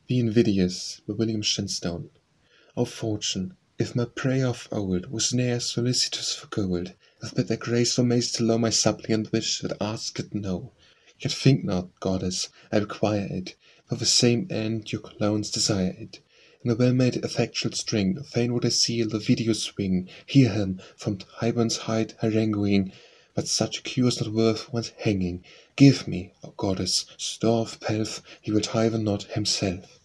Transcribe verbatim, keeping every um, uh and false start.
The Invidious by William Shenstone. O fortune, if my prayer of old was ne'er solicitous for gold, with better grace thou mayst allow my suppliant wish that asketh no. Yet think not, goddess, I require it, for the same end your clones desire it. In a well-made effectual string, fain would I see Lovidio swing, hear him from Tyburn's height haranguing, but such a cure's not worth one's hanging. Give me, O goddess, store of pelf, he will Tyburn not himself.